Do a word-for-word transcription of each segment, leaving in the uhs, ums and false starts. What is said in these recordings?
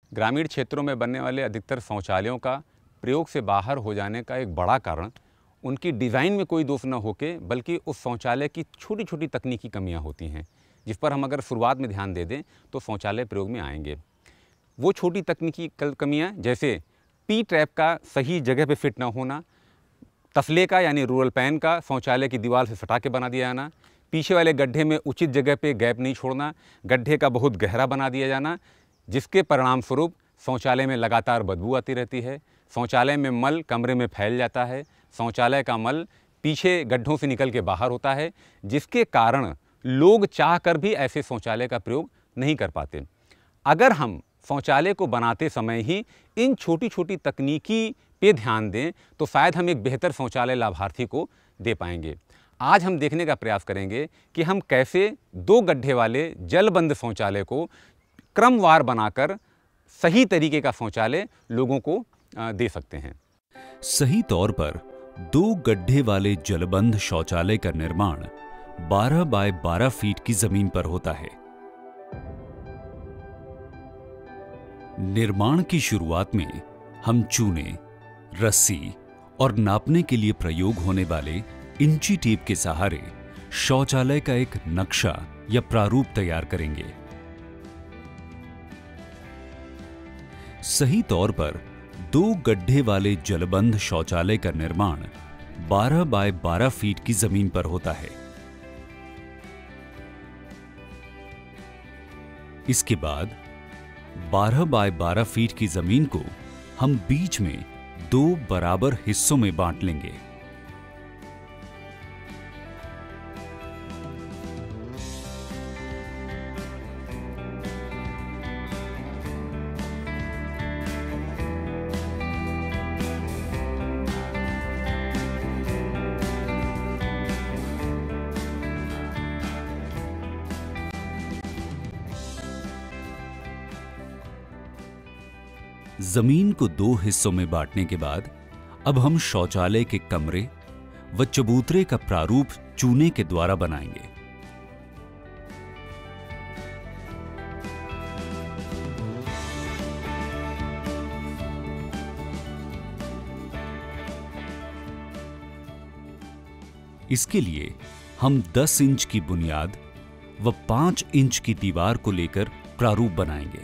ग्रामीण क्षेत्रों में बनने वाले अधिकतर शौचालयों का प्रयोग से बाहर हो जाने का एक बड़ा कारण उनकी डिज़ाइन में कोई दोष न होके बल्कि उस शौचालय की छोटी छोटी तकनीकी कमियां होती हैं, जिस पर हम अगर शुरुआत में ध्यान दे दें तो शौचालय प्रयोग में आएंगे। वो छोटी तकनीकी कमियां जैसे पी ट्रैप का सही जगह पे फिट ना होना, तसले का यानी रोल पैन का शौचालय की दीवार से सटा के बना दिया जाना, पीछे वाले गड्ढे में उचित जगह पे गैप नहीं छोड़ना, गड्ढे का बहुत गहरा बना दिया जाना, जिसके परिणाम स्वरूप शौचालय में लगातार बदबू आती रहती है। शौचालय में मल कमरे में फैल जाता है, शौचालय का मल पीछे गड्ढों से निकल के बाहर होता है, जिसके कारण लोग चाहकर भी ऐसे शौचालय का प्रयोग नहीं कर पाते। अगर हम शौचालय को बनाते समय ही इन छोटी छोटी तकनीकी पे ध्यान दें तो शायद हम एक बेहतर शौचालय लाभार्थी को दे पाएंगे। आज हम देखने का प्रयास करेंगे कि हम कैसे दो गड्ढे वाले जलबंद शौचालय को क्रमवार बनाकर सही तरीके का शौचालय लोगों को दे सकते हैं। सही तौर पर दो गड्ढे वाले जलबंद शौचालय का निर्माण बारह बाय बारह फीट की जमीन पर होता है। निर्माण की शुरुआत में हम चूने, रस्सी और नापने के लिए प्रयोग होने वाले इंची टेप के सहारे शौचालय का एक नक्शा या प्रारूप तैयार करेंगे। सही तौर पर दो गड्ढे वाले जलबंद शौचालय का निर्माण बारह बाय बारह फीट की जमीन पर होता है। इसके बाद बारह बाय बारह फीट की जमीन को हम बीच में दो बराबर हिस्सों में बांट लेंगे। जमीन को दो हिस्सों में बांटने के बाद अब हम शौचालय के कमरे व चबूतरे का प्रारूप चूने के द्वारा बनाएंगे। इसके लिए हम दस इंच की बुनियाद व पांच इंच की दीवार को लेकर प्रारूप बनाएंगे।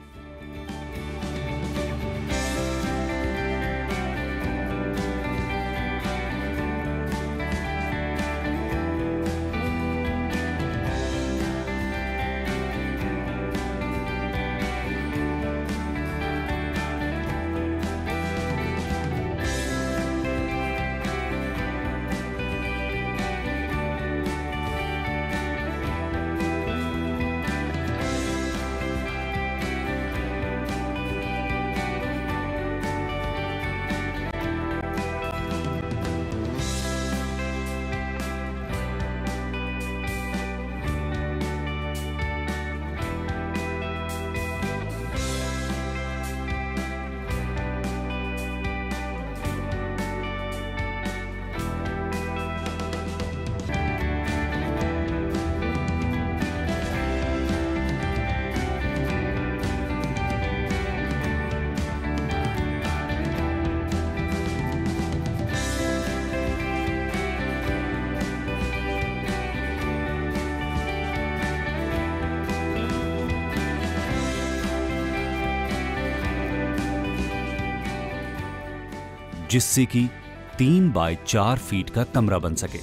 जिससे कि तीन बाय चार फीट का कमरा बन सके।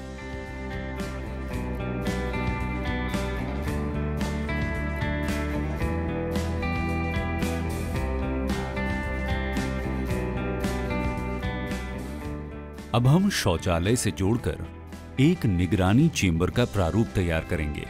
अब हम शौचालय से जोड़कर एक निगरानी चेंबर का प्रारूप तैयार करेंगे।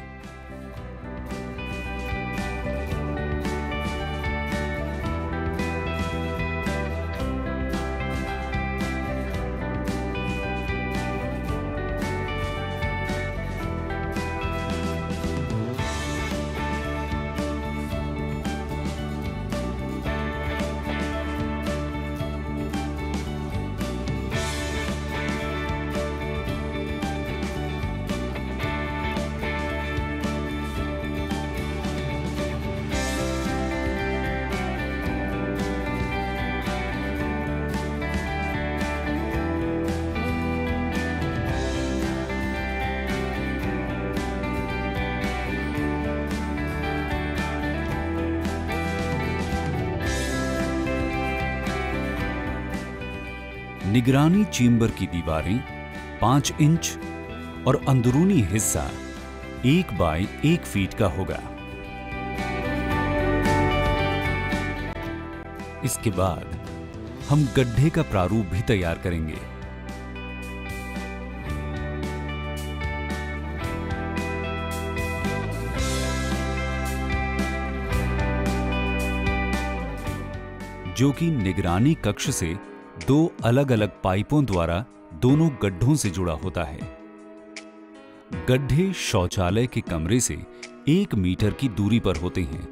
निगरानी चेंबर की दीवारें पांच इंच और अंदरूनी हिस्सा एक बाय एक फीट का होगा। इसके बाद हम गड्ढे का प्रारूप भी तैयार करेंगे। जो कि निगरानी कक्ष से दो अलग अलग पाइपों द्वारा दोनों गड्ढों से जुड़ा होता है। गड्ढे शौचालय के कमरे से एक मीटर की दूरी पर होते हैं।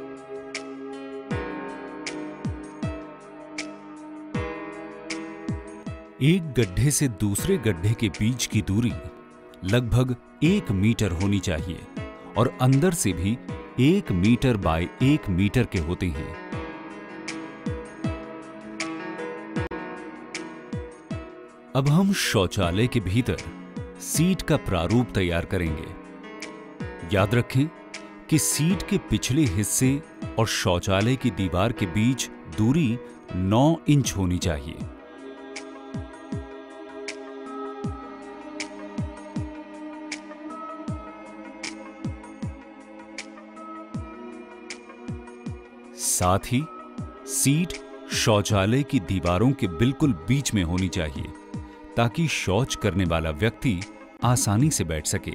एक गड्ढे से दूसरे गड्ढे के बीच की दूरी लगभग एक मीटर होनी चाहिए और अंदर से भी एक मीटर बाय एक मीटर के होते हैं। अब हम शौचालय के भीतर सीट का प्रारूप तैयार करेंगे। याद रखें कि सीट के पिछले हिस्से और शौचालय की दीवार के बीच दूरी नौ इंच होनी चाहिए। साथ ही सीट शौचालय की दीवारों के बिल्कुल बीच में होनी चाहिए ताकि शौच करने वाला व्यक्ति आसानी से बैठ सके।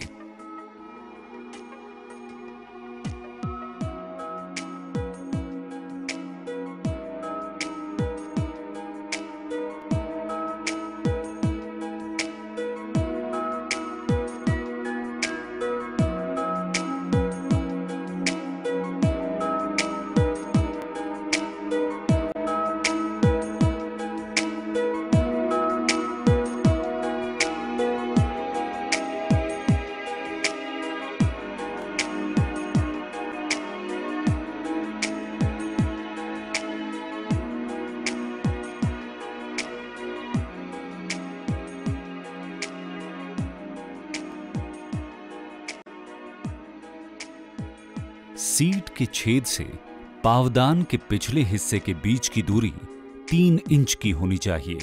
सीट के छेद से पावदान के पिछले हिस्से के बीच की दूरी तीन इंच की होनी चाहिए।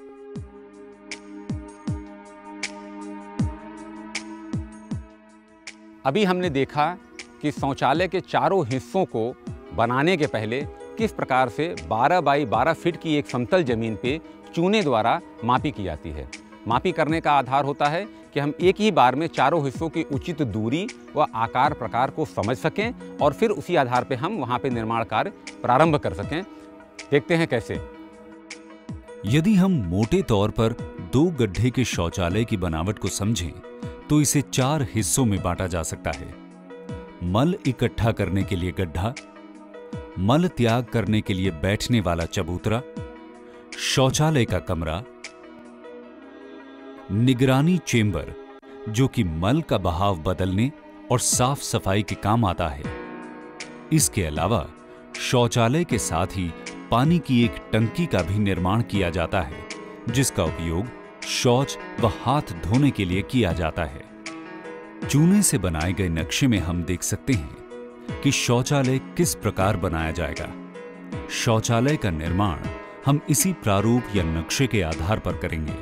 अभी हमने देखा कि शौचालय के चारों हिस्सों को बनाने के पहले किस प्रकार से बारह बाई बारह फीट की एक समतल जमीन पे चूने द्वारा मापी की जाती है। मापी करने का आधार होता है कि हम एक ही बार में चारों हिस्सों की उचित दूरी व आकार प्रकार को समझ सकें और फिर उसी आधार पर हम वहाँ पे निर्माण कार्य प्रारंभ कर सकें। देखते हैं कैसे। यदि हम मोटे तौर पर दो गड्ढे के शौचालय की बनावट को समझें तो इसे चार हिस्सों में बांटा जा सकता है। मल इकट्ठा करने के लिए गड्ढा, मल त्याग करने के लिए बैठने वाला चबूतरा, शौचालय का कमरा, निगरानी चेंबर जो कि मल का बहाव बदलने और साफ सफाई के काम आता है। इसके अलावा शौचालय के साथ ही पानी की एक टंकी का भी निर्माण किया जाता है जिसका उपयोग शौच व हाथ धोने के लिए किया जाता है। चूने से बनाए गए नक्शे में हम देख सकते हैं कि शौचालय किस प्रकार बनाया जाएगा। शौचालय का निर्माण हम इसी प्रारूप या नक्शे के आधार पर करेंगे।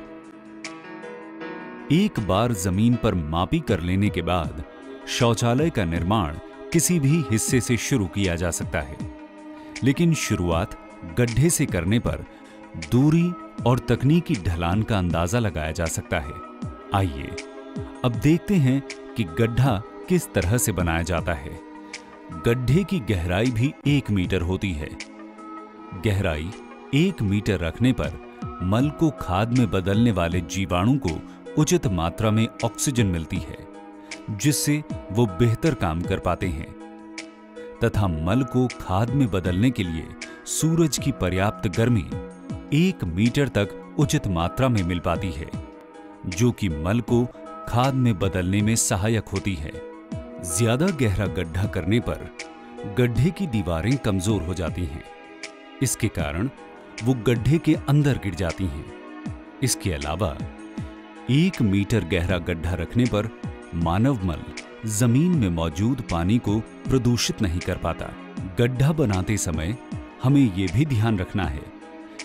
एक बार जमीन पर मापी कर लेने के बाद शौचालय का निर्माण किसी भी हिस्से से शुरू किया जा सकता है, लेकिन शुरुआत गड्ढे से करने पर दूरी और तकनीकी ढलान का अंदाजा लगाया जा सकता है। आइए अब देखते हैं कि गड्ढा किस तरह से बनाया जाता है। गड्ढे की गहराई भी एक मीटर होती है। गहराई एक मीटर रखने पर मल को खाद में बदलने वाले जीवाणु को उचित मात्रा में ऑक्सीजन मिलती है जिससे वो बेहतर काम कर पाते हैं तथा मल को खाद में बदलने के लिए सूरज की पर्याप्त गर्मी एक मीटर तक उचित मात्रा में मिल पाती है जो कि मल को खाद में बदलने में सहायक होती है। ज्यादा गहरा गड्ढा करने पर गड्ढे की दीवारें कमजोर हो जाती हैं। इसके कारण वो गड्ढे के अंदर गिर जाती हैं। इसके अलावा एक मीटर गहरा गड्ढा रखने पर मानव मल जमीन में मौजूद पानी को प्रदूषित नहीं कर पाता। गड्ढा बनाते समय हमें यह भी ध्यान रखना है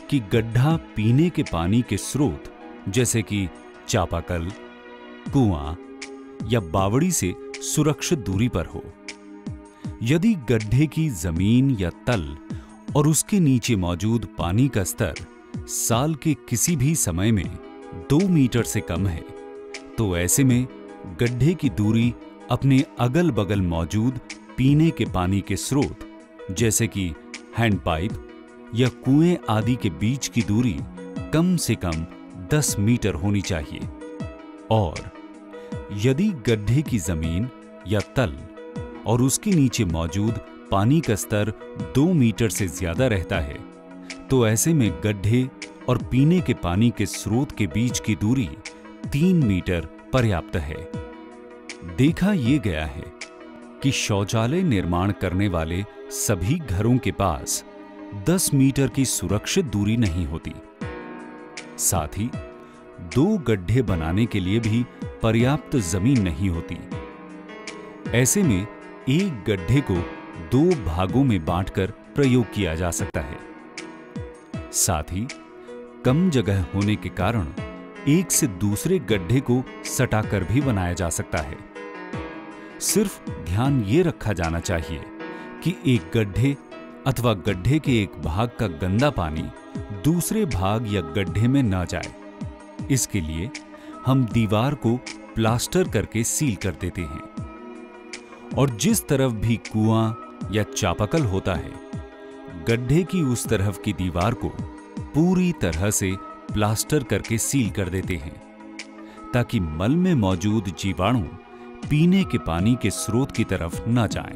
कि गड्ढा पीने के पानी के स्रोत जैसे कि चापाकल, कुआं या बावड़ी से सुरक्षित दूरी पर हो। यदि गड्ढे की जमीन या तल और उसके नीचे मौजूद पानी का स्तर साल के किसी भी समय में दो मीटर से कम है, तो ऐसे में गड्ढे की दूरी अपने अगल बगल मौजूद पीने के पानी के स्रोत जैसे कि हैंडपाइप या कुएं आदि के बीच की दूरी कम से कम दस मीटर होनी चाहिए। और यदि गड्ढे की जमीन या तल और उसके नीचे मौजूद पानी का स्तर दो मीटर से ज्यादा रहता है, तो ऐसे में गड्ढे और पीने के पानी के स्रोत के बीच की दूरी तीन मीटर पर्याप्त है। देखा यह गया है कि शौचालय निर्माण करने वाले सभी घरों के पास दस मीटर की सुरक्षित दूरी नहीं होती। साथ ही दो गड्ढे बनाने के लिए भी पर्याप्त जमीन नहीं होती। ऐसे में एक गड्ढे को दो भागों में बांटकर प्रयोग किया जा सकता है। साथ ही कम जगह होने के कारण एक से दूसरे गड्ढे को सटाकर भी बनाया जा सकता है। सिर्फ ध्यान ये रखा जाना चाहिए कि एक गड्ढे अथवा गड्ढे के एक भाग का गंदा पानी दूसरे भाग या गड्ढे में न जाए। इसके लिए हम दीवार को प्लास्टर करके सील कर देते हैं। और जिस तरफ भी कुआं या चापाकल होता है, गड्ढे की उस तरफ की दीवार को पूरी तरह से प्लास्टर करके सील कर देते हैं, ताकि मल में मौजूद जीवाणु पीने के पानी के स्रोत की तरफ न जाएं।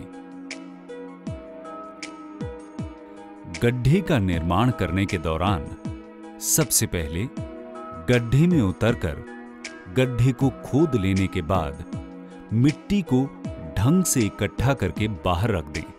गड्ढे का निर्माण करने के दौरान सबसे पहले गड्ढे में उतरकर गड्ढे को खोद लेने के बाद मिट्टी को ढंग से इकट्ठा करके बाहर रख दें।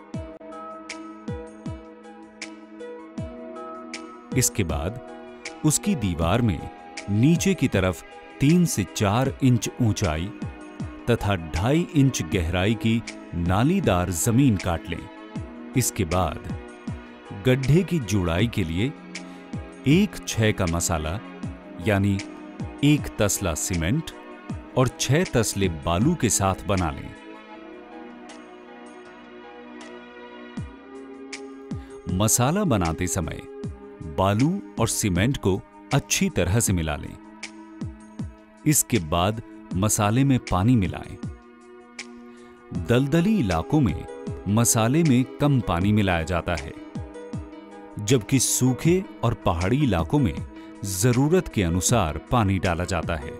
इसके बाद उसकी दीवार में नीचे की तरफ तीन से चार इंच ऊंचाई तथा ढाई इंच गहराई की नालीदार जमीन काट लें। इसके बाद गड्ढे की जुड़ाई के लिए एक छह का मसाला यानी एक तसला सीमेंट और छह तसले बालू के साथ बना लें। मसाला बनाते समय बालू और सीमेंट को अच्छी तरह से मिला लें। इसके बाद मसाले में पानी मिलाएं। दलदली इलाकों में मसाले में कम पानी मिलाया जाता है, जबकि सूखे और पहाड़ी इलाकों में जरूरत के अनुसार पानी डाला जाता है।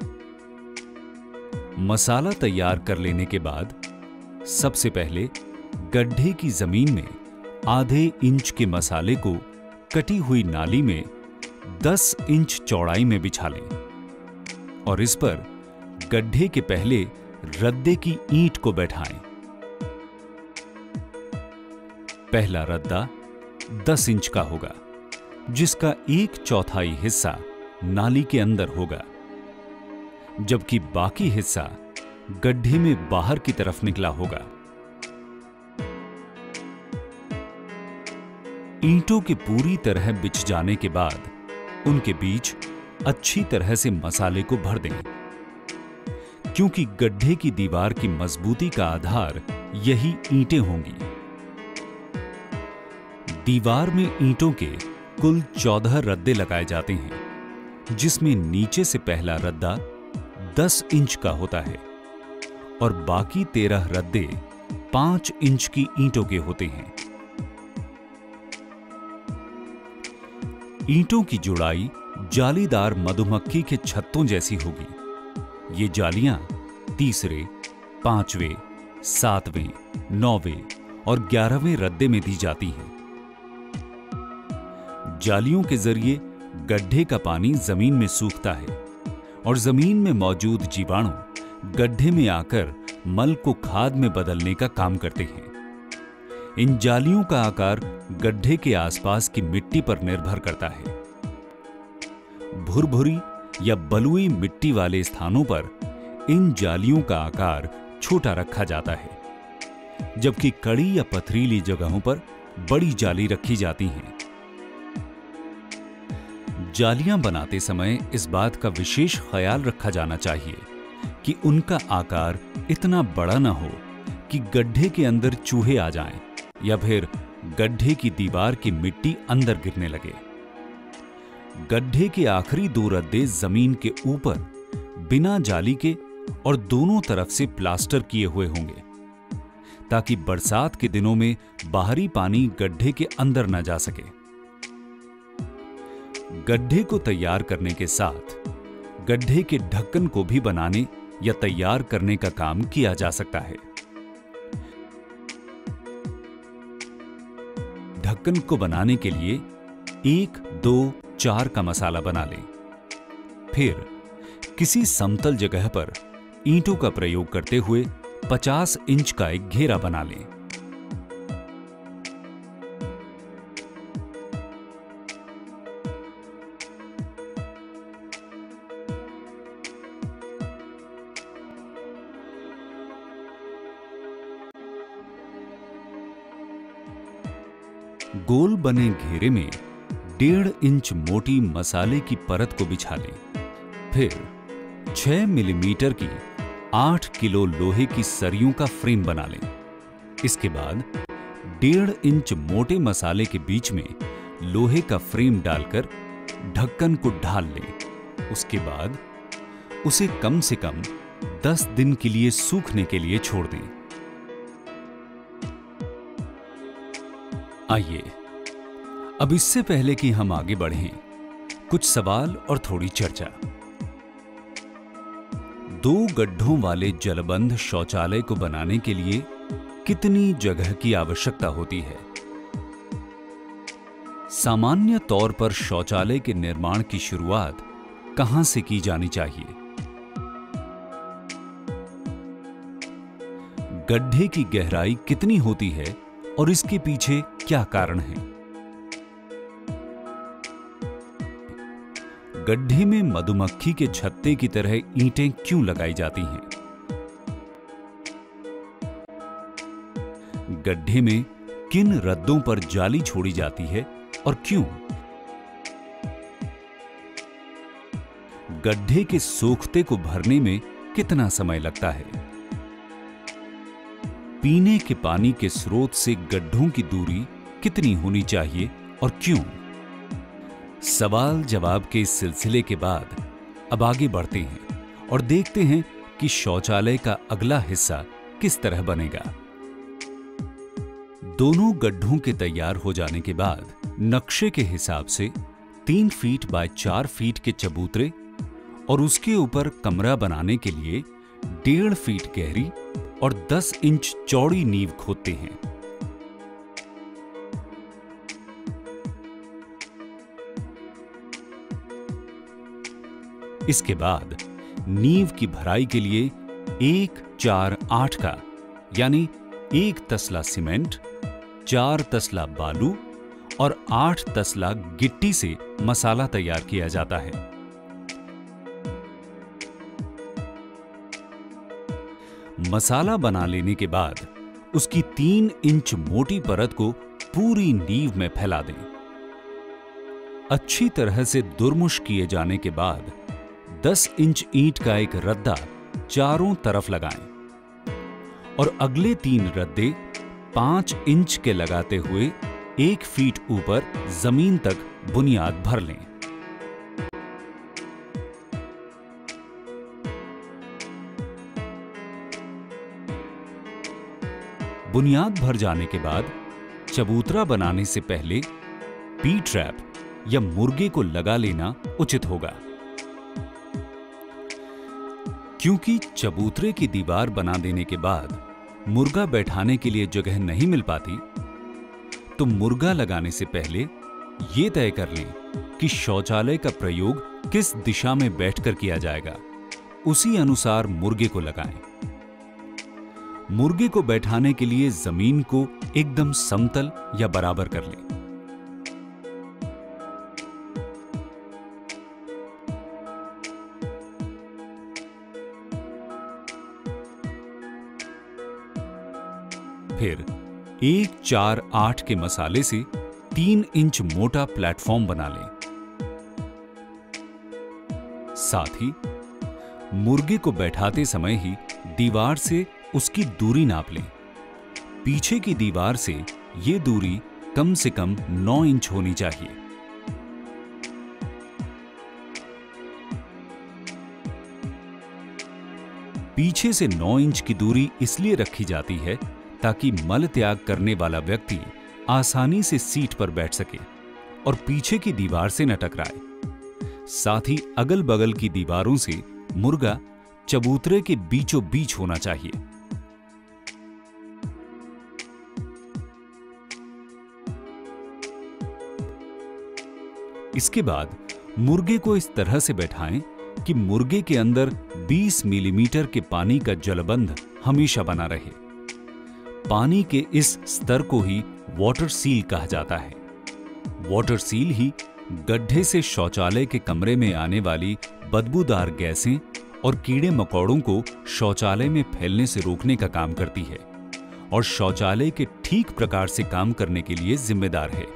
मसाला तैयार कर लेने के बाद सबसे पहले गड्ढे की जमीन में आधे इंच के मसाले को कटी हुई नाली में दस इंच चौड़ाई में बिछा लें और इस पर गड्ढे के पहले रद्दे की ईंट को बैठाएं। पहला रद्दा दस इंच का होगा, जिसका एक चौथाई हिस्सा नाली के अंदर होगा, जबकि बाकी हिस्सा गड्ढे में बाहर की तरफ निकला होगा। ईंटों के पूरी तरह बिछ जाने के बाद उनके बीच अच्छी तरह से मसाले को भर दें, क्योंकि गड्ढे की दीवार की मजबूती का आधार यही ईंटें होंगी। दीवार में ईंटों के कुल चौदह रद्दे लगाए जाते हैं, जिसमें नीचे से पहला रद्दा दस इंच का होता है और बाकी तेरह रद्दे पांच इंच की ईंटों के होते हैं। ईंटों की जुड़ाई जालीदार मधुमक्खी के छत्तों जैसी होगी। ये जालियां तीसरे, पांचवें, सातवें, नौवें और ग्यारहवें रद्दे में दी जाती हैं। जालियों के जरिए गड्ढे का पानी जमीन में सूखता है और जमीन में मौजूद जीवाणु गड्ढे में आकर मल को खाद में बदलने का काम करते हैं। इन जालियों का आकार गड्ढे के आसपास की मिट्टी पर निर्भर करता है। भुरभुरी या बलुई मिट्टी वाले स्थानों पर इन जालियों का आकार छोटा रखा जाता है, जबकि कड़ी या पथरीली जगहों पर बड़ी जाली रखी जाती हैं। जालियां बनाते समय इस बात का विशेष ख्याल रखा जाना चाहिए कि उनका आकार इतना बड़ा न हो कि गड्ढे के अंदर चूहे आ जाएं या फिर गड्ढे की दीवार की मिट्टी अंदर गिरने लगे। गड्ढे के आखिरी दो रद्दे जमीन के ऊपर बिना जाली के और दोनों तरफ से प्लास्टर किए हुए होंगे, ताकि बरसात के दिनों में बाहरी पानी गड्ढे के अंदर न जा सके। गड्ढे को तैयार करने के साथ गड्ढे के ढक्कन को भी बनाने या तैयार करने का काम किया जा सकता है। ढक्कन को बनाने के लिए एक, दो, चार का मसाला बना लें। फिर किसी समतल जगह पर ईंटों का प्रयोग करते हुए पचास इंच का एक घेरा बना लें। गोल बने घेरे में डेढ़ इंच मोटी मसाले की परत को बिछा लें। फिर छह मिलीमीटर की आठ किलो लोहे की सरियों का फ्रेम बना लें। इसके बाद डेढ़ इंच मोटे मसाले के बीच में लोहे का फ्रेम डालकर ढक्कन को ढाल लें। उसके बाद उसे कम से कम दस दिन के लिए सूखने के लिए छोड़ दें। आइए अब इससे पहले कि हम आगे बढ़ें, कुछ सवाल और थोड़ी चर्चा। दो गड्ढों वाले जलबंध शौचालय को बनाने के लिए कितनी जगह की आवश्यकता होती है? सामान्य तौर पर शौचालय के निर्माण की शुरुआत कहां से की जानी चाहिए? गड्ढे की गहराई कितनी होती है और इसके पीछे क्या कारण है? गड्ढे में मधुमक्खी के छत्ते की तरह ईंटें क्यों लगाई जाती हैं? गड्ढे में किन रद्दों पर जाली छोड़ी जाती है और क्यों? गड्ढे के सोखते को भरने में कितना समय लगता है? पीने के पानी के स्रोत से गड्ढों की दूरी कितनी होनी चाहिए और क्यों? सवाल जवाब के इस सिलसिले के बाद अब आगे बढ़ते हैं और देखते हैं कि शौचालय का अगला हिस्सा किस तरह बनेगा। दोनों गड्ढों के तैयार हो जाने के बाद नक्शे के हिसाब से तीन फीट बाय चार फीट के चबूतरे और उसके ऊपर कमरा बनाने के लिए डेढ़ फीट गहरी और दस इंच चौड़ी नींव खोदते हैं। इसके बाद नींव की भराई के लिए एक चार आठ का यानी एक तसला सीमेंट, चार तसला बालू और आठ तसला गिट्टी से मसाला तैयार किया जाता है। मसाला बना लेने के बाद उसकी तीन इंच मोटी परत को पूरी नींव में फैला दें। अच्छी तरह से दुरमुश किए जाने के बाद दस इंच ईंट का एक रद्दा चारों तरफ लगाएं और अगले तीन रद्दे पांच इंच के लगाते हुए एक फीट ऊपर जमीन तक बुनियाद भर लें। बुनियाद भर जाने के बाद चबूतरा बनाने से पहले पी ट्रैप या मुर्गे को लगा लेना उचित होगा। क्योंकि चबूतरे की दीवार बना देने के बाद मुर्गा बैठाने के लिए जगह नहीं मिल पाती, तो मुर्गा लगाने से पहले यह तय कर लें कि शौचालय का प्रयोग किस दिशा में बैठकर किया जाएगा, उसी अनुसार मुर्गे को लगाएं। मुर्गे को बैठाने के लिए जमीन को एकदम समतल या बराबर कर लें। फिर एक चार आठ के मसाले से तीन इंच मोटा प्लेटफॉर्म बना लें। साथ ही मुर्गे को बैठाते समय ही दीवार से उसकी दूरी नाप लें। पीछे की दीवार से ये दूरी कम से कम नौ इंच होनी चाहिए। पीछे से नौ इंच की दूरी इसलिए रखी जाती है ताकि मल त्याग करने वाला व्यक्ति आसानी से सीट पर बैठ सके और पीछे की दीवार से न टकराए। साथ ही अगल बगल की दीवारों से मुर्गा चबूतरे के बीचों बीच होना चाहिए। इसके बाद मुर्गे को इस तरह से बैठाएं कि मुर्गे के अंदर बीस मिलीमीटर के पानी का जलबंध हमेशा बना रहे। पानी के इस स्तर को ही वाटर सील कहा जाता है। वाटर सील ही गड्ढे से शौचालय के कमरे में आने वाली बदबूदार गैसें और कीड़े मकोड़ों को शौचालय में फैलने से रोकने का काम करती है और शौचालय के ठीक प्रकार से काम करने के लिए जिम्मेदार है।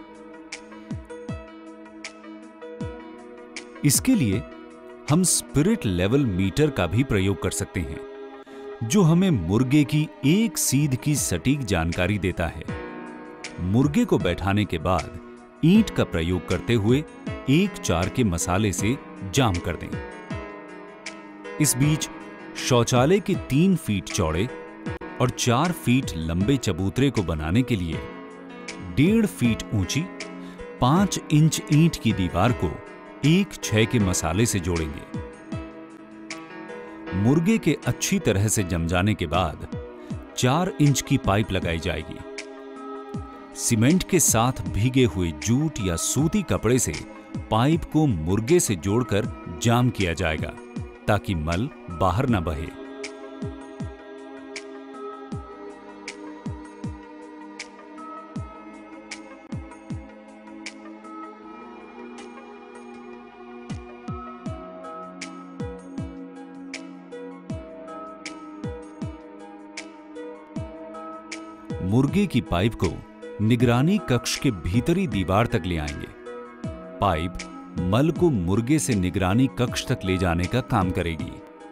इसके लिए हम स्पिरिट लेवल मीटर का भी प्रयोग कर सकते हैं, जो हमें मुर्गे की एक सीध की सटीक जानकारी देता है। मुर्गे को बैठाने के बाद ईंट का प्रयोग करते हुए एक चार के मसाले से जाम कर दें। इस बीच शौचालय के तीन फीट चौड़े और चार फीट लंबे चबूतरे को बनाने के लिए डेढ़ फीट ऊंची पांच इंच ईंट की दीवार को एक छह के मसाले से जोड़ेंगे। मुर्गे के अच्छी तरह से जम जाने के बाद चार इंच की पाइप लगाई जाएगी। सीमेंट के साथ भीगे हुए जूट या सूती कपड़े से पाइप को मुर्गे से जोड़कर जाम किया जाएगा ताकि मल बाहर न बहे। मुर्गे की पाइप को निगरानी कक्ष के भीतरी दीवार तक ले आएंगे। पाइप मल को मुर्गे से निगरानी कक्ष तक ले जाने का काम करेगी।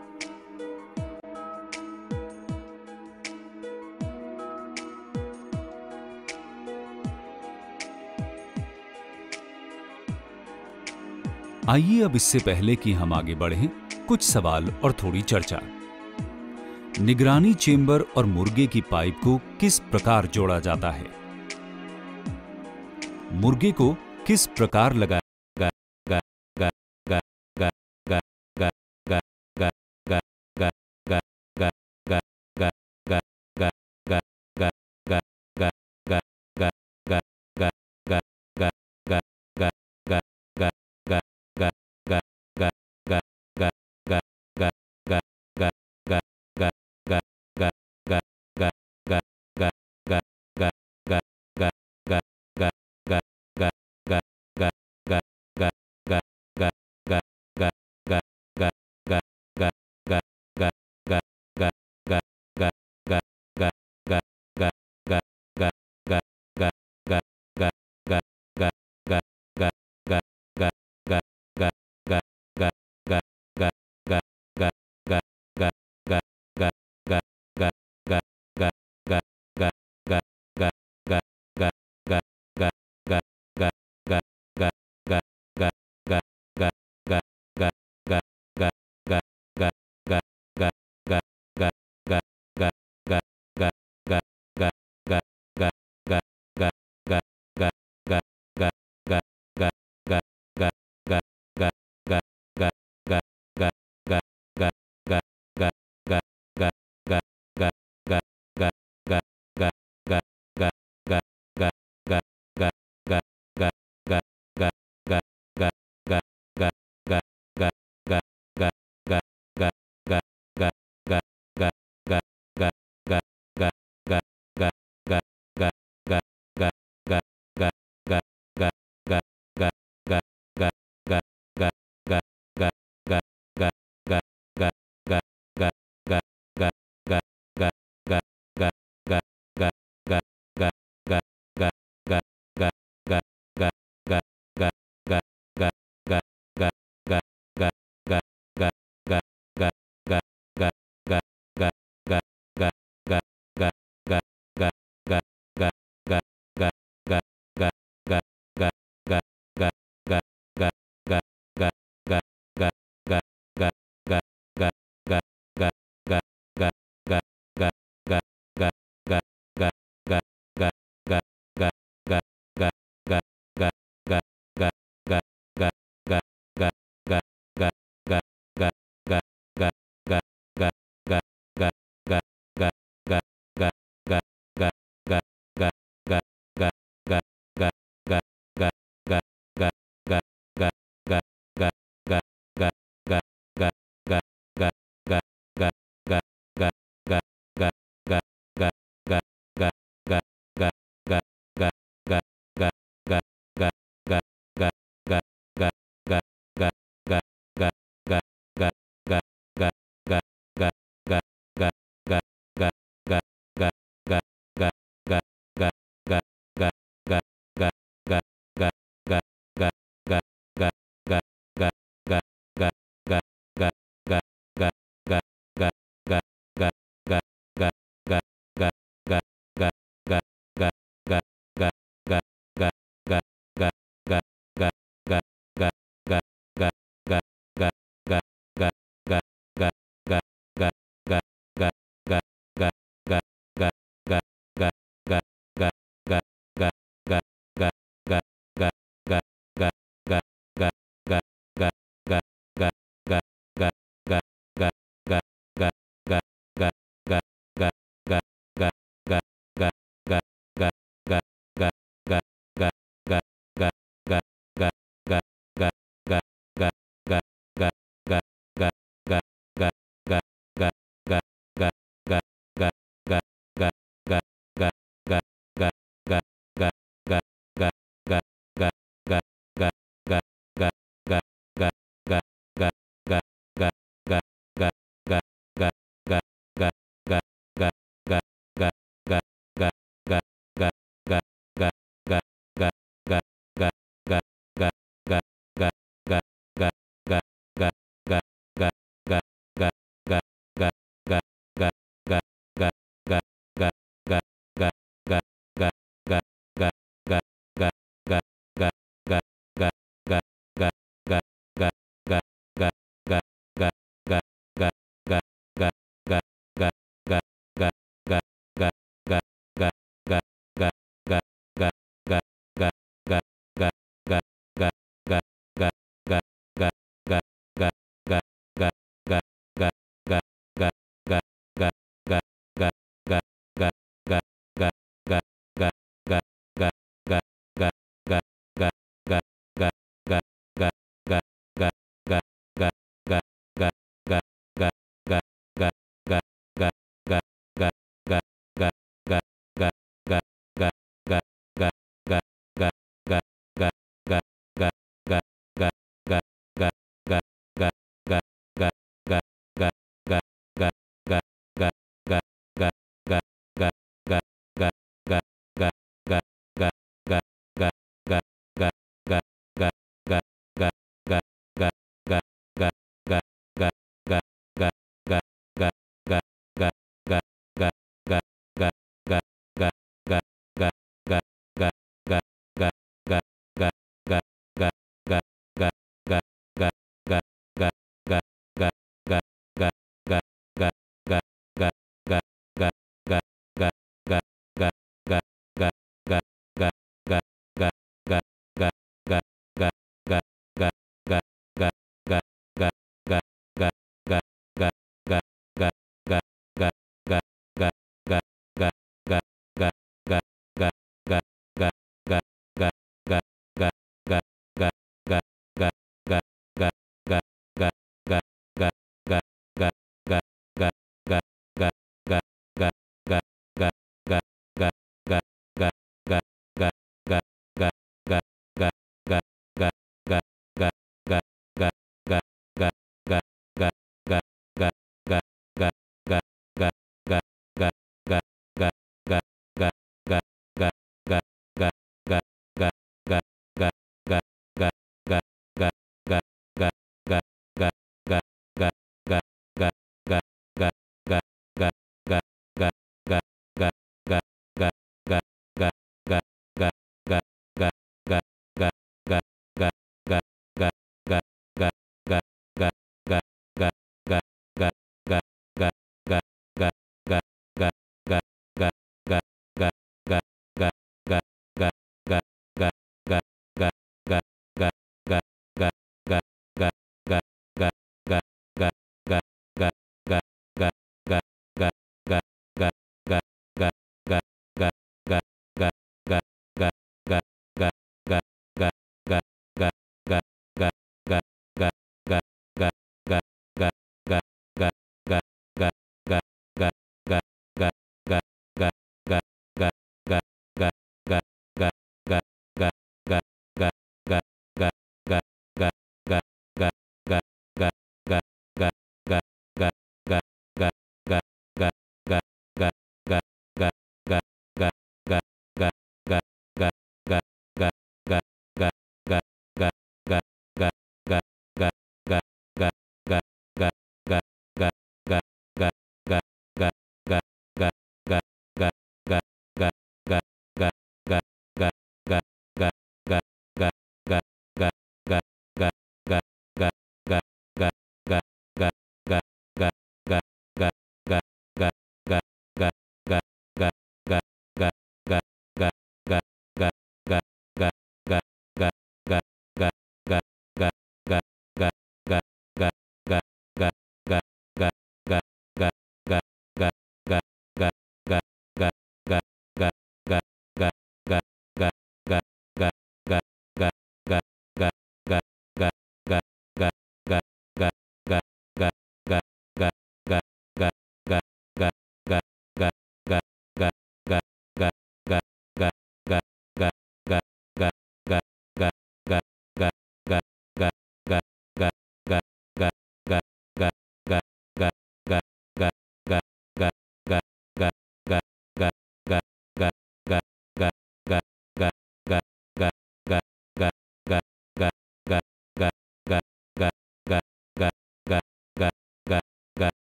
आइए अब इससे पहले कि हम आगे बढ़ें, कुछ सवाल और थोड़ी चर्चा। निगरानी चेंबर और मुर्गे की पाइप को किस प्रकार जोड़ा जाता है? मुर्गे को किस प्रकार लगाया